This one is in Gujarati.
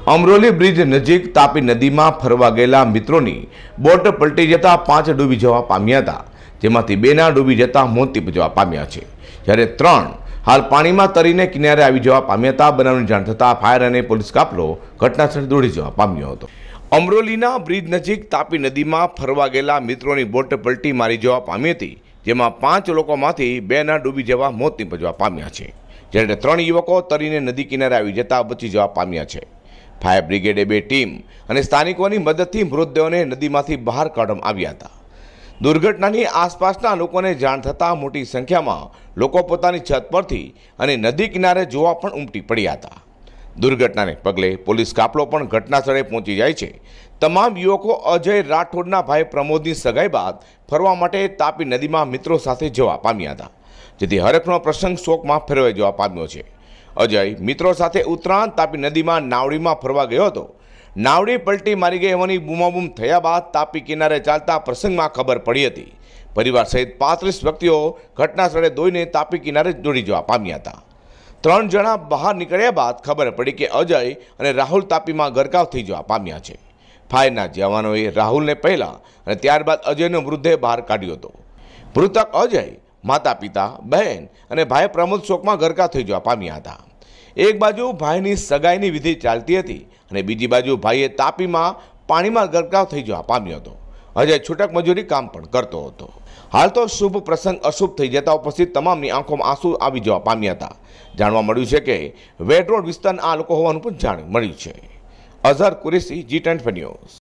અમરોલી બ્રિજ નજીક તાપી નદીમાં ફરવા ગયેલા મિત્રોની બોટ પલટી જતા 5 ડૂબી જવા પામ્યા હતા, જેમાંથી 2ના ડૂબી જતા મોત નીપજવા પામ્યા છે, જ્યારે 3 હાલ પાણીમાં તરીને કિનારે આવી જવા પામ્યા હતા। બનાવની જાણ થતાં ફાયર અને પોલીસ કાફલો ઘટનાસ્થળે દોડી જવા પામ્યો હતો। અમરોલીના બ્રિજ નજીક તાપી નદીમાં ફરવા ગયેલા મિત્રોની બોટ પલટી મારી જવા પામી હતી, જેમાં 5 લોકોમાંથી 2ના ડૂબી જવા મોત નીપજવા પામ્યા છે, જ્યારે 3 યુવકો તરીને નદી કિનારે આવી જતા બચી જવા પામ્યા છે। ફાયર બ્રિગેડે 2 ટીમ અને સ્થાનિકોની મદદથી મૃતદેહોને નદીમાંથી બહાર કાઢવામાં આવ્યા હતા। દુર્ઘટનાની આસપાસના લોકોને જાણ થતાં મોટી સંખ્યામાં લોકો પોતાની છત પરથી અને નદી કિનારે જોવા પણ ઉમટી પડ્યા હતા। દુર્ઘટનાને પગલે પોલીસ કાફલો પણ ઘટનાસ્થળે પહોંચી જાય છે। તમામ યુવકો અજય રાઠોડના ભાઈ પ્રમોદની સગાઈ બાદ ફરવા માટે તાપી નદીમાં મિત્રો સાથે જવા પામ્યા હતા, જેથી હરખનો પ્રસંગ શોકમાં ફેરવાઈ જવા પામ્યો છે। અજય મિત્રો સાથે ઉત્તરાયણ તાપી નદીમાં નાવડીમાં ફરવા ગયો હતો। નાવડી પલટી મારી ગઈ હોવાની બૂમાબૂમ થયા બાદ તાપી કિનારે ચાલતા પ્રસંગમાં ખબર પડી હતી। પરિવાર સહિત 35 વ્યક્તિઓ ઘટનાસ્થળે દોડીને તાપી કિનારે દોડી જવા પામ્યા હતા। 3 જણા બહાર નીકળ્યા બાદ ખબર પડી કે અજય અને રાહુલ તાપીમાં ગરકાવ થઈ જવા પામ્યા છે। ફાયરના જવાનોએ રાહુલને પહેલા અને ત્યારબાદ અજયનો મૃતદેહ બહાર કાઢ્યો હતો। મૃતક અજય માતા પિતા, બહેન અને ભાઈ પ્રમોદ શોકમાં ગરકાવ થઈ જવા પામ્યા હતા। એક બાજુ ભાઈની સગાઈની વિધિ ચાલતી હતી અને બીજી બાજુ ભાઈએ તાપીમાં પાણીમાં ગરકાવ થઈ જવા પામ્યો હતો। અજય છૂટક મજૂરી કામ પણ કરતો હતો। હાલ તો શુભ પ્રસંગ અશુભ થઈ જતા ઉપસ્થિત તમામની આંખોમાં આંસુ આવી જવા પામ્યા હતા। જાણવા મળ્યું છે કે વેડ રોડ વિસ્તારના આ લોકો હોવાનું પણ જાણ મળ્યું છે। Azhar Qureshi, G24 news.